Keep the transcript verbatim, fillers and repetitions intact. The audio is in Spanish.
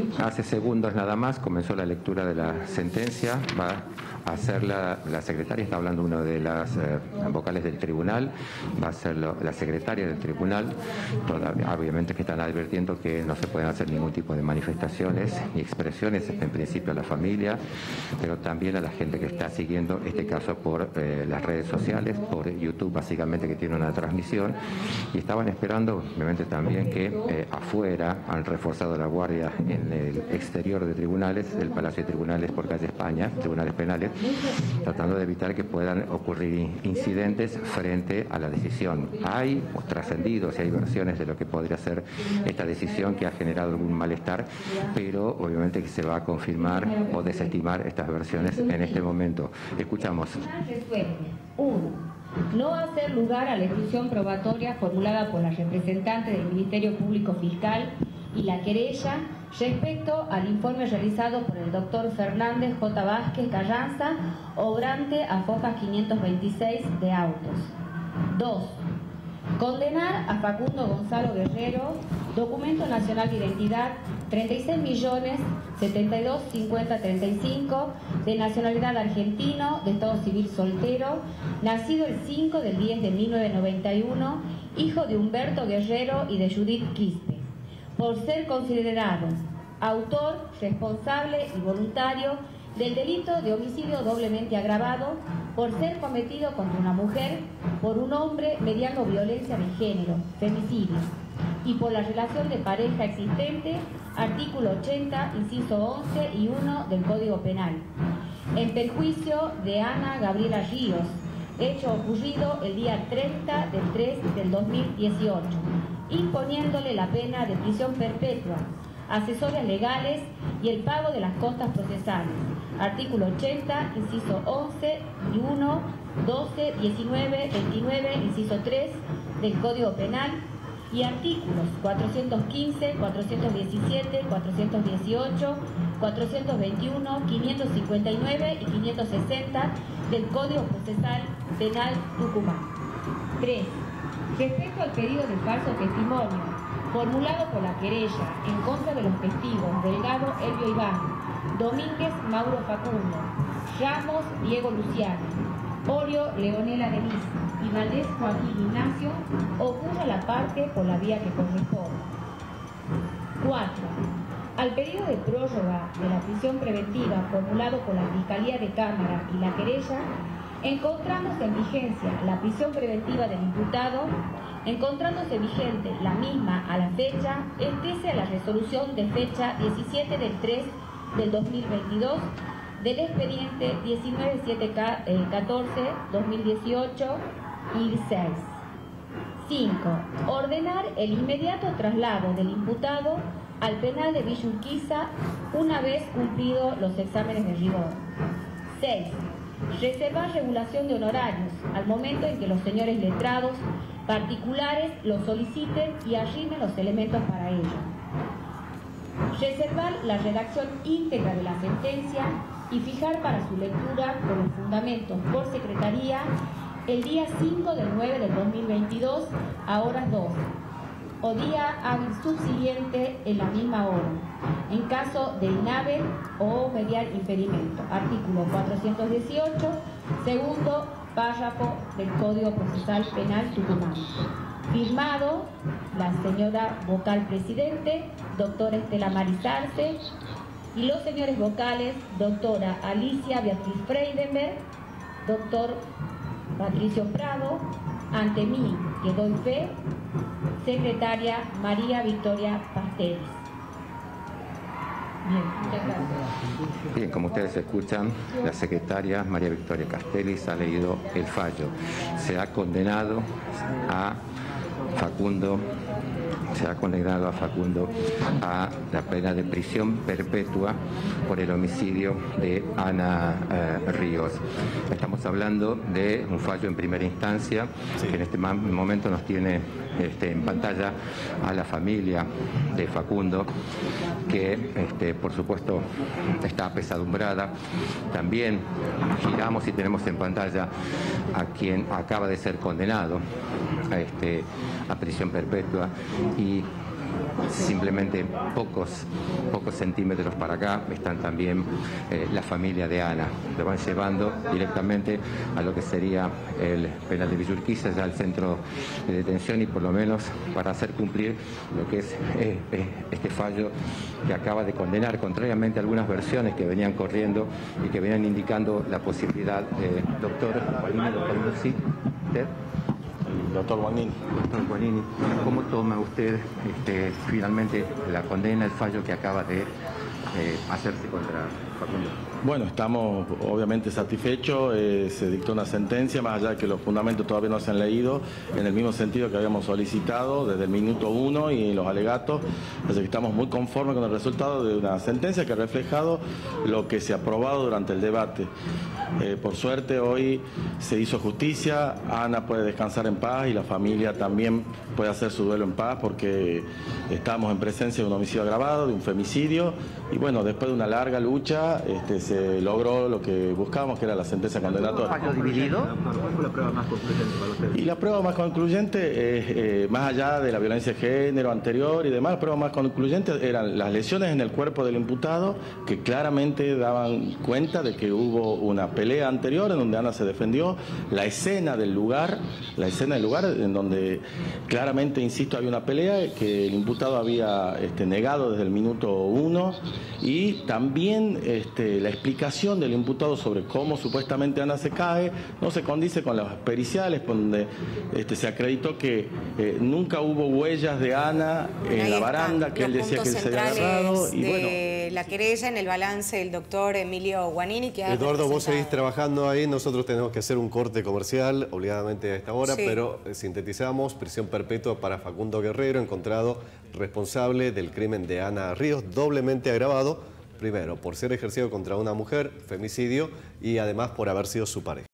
hace segundos nada más comenzó la lectura de la sentencia. Va a hacer la, la secretaria, está hablando una de las eh, vocales del tribunal, va a ser la secretaria del tribunal. Todavía, obviamente que están advirtiendo que no se pueden hacer ningún tipo de manifestaciones ni expresiones, en principio a la familia, pero también a la gente que está siguiendo este caso por eh, las redes sociales, por YouTube básicamente, que tiene una transmisión, y estaban esperando obviamente también que eh, afuera han reforzado la guardia en el exterior de tribunales, del Palacio de Tribunales por calle España, tribunales penales, tratando de evitar que puedan ocurrir incidentes frente a la decisión. Hay trascendidos y hay versiones de lo que podría ser esta decisión que ha generado algún malestar, pero obviamente que se va a confirmar o desestimar estas versiones en este momento. Escuchamos. uno. No hacer lugar a la exclusión probatoria formulada por la representante del Ministerio Público Fiscal y la querella respecto al informe realizado por el doctor Fernández J. Vázquez Carranza, obrante a Focas quinientos veintiséis de autos. dos. Condenar a Facundo Gonzalo Guerrero, documento nacional de identidad treinta y seis millones setenta y dos mil cincuenta treinta y cinco, de nacionalidad argentino, de estado civil soltero, nacido el cinco del diez de mil novecientos noventa y uno, hijo de Humberto Guerrero y de Judith Quispe, por ser considerado autor, responsable y voluntario del delito de homicidio doblemente agravado por ser cometido contra una mujer por un hombre mediante violencia de género, femicidio, y por la relación de pareja existente, artículo ochenta, inciso once y uno del Código Penal, en perjuicio de Ana Gabriela Ríos, hecho ocurrido el día treinta del tres del dos mil dieciocho, imponiéndole la pena de prisión perpetua, asesores legales y el pago de las costas procesales, artículo ochenta, inciso once y uno, doce, diecinueve, veintinueve, inciso tres del Código Penal, y artículos cuatrocientos quince, cuatrocientos diecisiete, cuatrocientos dieciocho, cuatrocientos veintiuno, quinientos cincuenta y nueve y quinientos sesenta del Código Procesal Penal Tucumán. tres. Respecto al pedido de falso testimonio formulado por la querella en contra de los testigos Delgado Elvio Iván, Domínguez Mauro Facundo, Ramos Diego Luciano, Orio Leonela Denise y Valdés Joaquín Ignacio, ocurra la parte por la vía que corresponde. cuatro. Al pedido de prórroga de la prisión preventiva formulado por la Fiscalía de Cámara y la querella, encontramos en vigencia la prisión preventiva del imputado, encontrándose vigente la misma a la fecha, estése a la resolución de fecha diecisiete del tres del dos mil veintidós del expediente diecinueve siete catorce dos mil dieciocho y seis. cinco. Ordenar el inmediato traslado del imputado al penal de Villa Urquiza una vez cumplidos los exámenes de rigor. seis. Reservar regulación de honorarios al momento en que los señores letrados particulares lo soliciten y arrimen los elementos para ello. Reservar la redacción íntegra de la sentencia y fijar para su lectura con los fundamentos por secretaría el día cinco del nueve del dos mil veintidós a horas doce o día hábil subsiguiente en la misma hora, en caso de inhaber o mediar impedimento. Artículo cuatrocientos dieciocho, segundo párrafo del Código Procesal Penal Tucumán. Firmado la señora vocal presidente, doctora Estela Marisarce, y los señores vocales, doctora Alicia Beatriz Freidenberg, doctor Patricio Prado, ante mí, que doy fe, secretaria María Victoria Castells. Bien, muchas gracias. Bien, como ustedes escuchan, la secretaria María Victoria Castells ha leído el fallo. Se ha condenado a Facundo, se ha condenado a Facundo a la pena de prisión perpetua por el homicidio de Ana eh, Ríos. Estamos hablando de un fallo en primera instancia, sí, que en este momento nos tiene este, en pantalla a la familia de Facundo, que este, por supuesto está apesadumbrada. También giramos y tenemos en pantalla a quien acaba de ser condenado a, este, a prisión perpetua, y simplemente pocos, pocos centímetros para acá están también eh, la familia de Ana. Lo van llevando directamente a lo que sería el penal de Villa Urquiza, ya al centro de detención, y por lo menos para hacer cumplir lo que es eh, eh, este fallo que acaba de condenar, contrariamente a algunas versiones que venían corriendo y que venían indicando la posibilidad. Eh, doctor Guanini, doctor Musi, ¿usted? Doctor Guanini. Doctor Guanini, ¿cómo toma usted este, finalmente la condena, el fallo que acaba de eh, hacerse contra Facundo? Bueno, estamos obviamente satisfechos, eh, se dictó una sentencia, más allá de que los fundamentos todavía no se han leído, en el mismo sentido que habíamos solicitado desde el minuto uno y los alegatos, así que estamos muy conformes con el resultado de una sentencia que ha reflejado lo que se ha aprobado durante el debate. Eh, por suerte hoy se hizo justicia, Ana puede descansar en paz y la familia también puede hacer su duelo en paz, porque estamos en presencia de un homicidio agravado, de un femicidio, y bueno, después de una larga lucha este, se logró lo que buscábamos, que era la sentencia condenatoria. ¿Fallo dividido? ¿Cuál fue la prueba más concluyente para ustedes? Y la prueba más concluyente es, eh, más allá de la violencia de género anterior y demás, la prueba más concluyente eran las lesiones en el cuerpo del imputado, que claramente daban cuenta de que hubo una pelea anterior en donde Ana se defendió, la escena del lugar, la escena del lugar en donde claramente, insisto, había una pelea que el imputado había este, negado desde el minuto uno, y también este, la explicación del imputado sobre cómo supuestamente Ana se cae no se condice con las periciales, donde este, se acreditó que eh, nunca hubo huellas de Ana en Ahí la están baranda, que él los decía que él puntos se había centrales agarrado, y de bueno, la querella en el balance del doctor Emilio Guanini, que ha Eduardo, vos representado. seguís trabajando ahí, nosotros tenemos que hacer un corte comercial, obligadamente a esta hora, Sí. pero eh, sintetizamos: prisión perpetua para Facundo Guerrero, encontrado responsable del crimen de Ana Ríos, doblemente agravado, primero por ser ejercido contra una mujer, femicidio, y además por haber sido su pareja.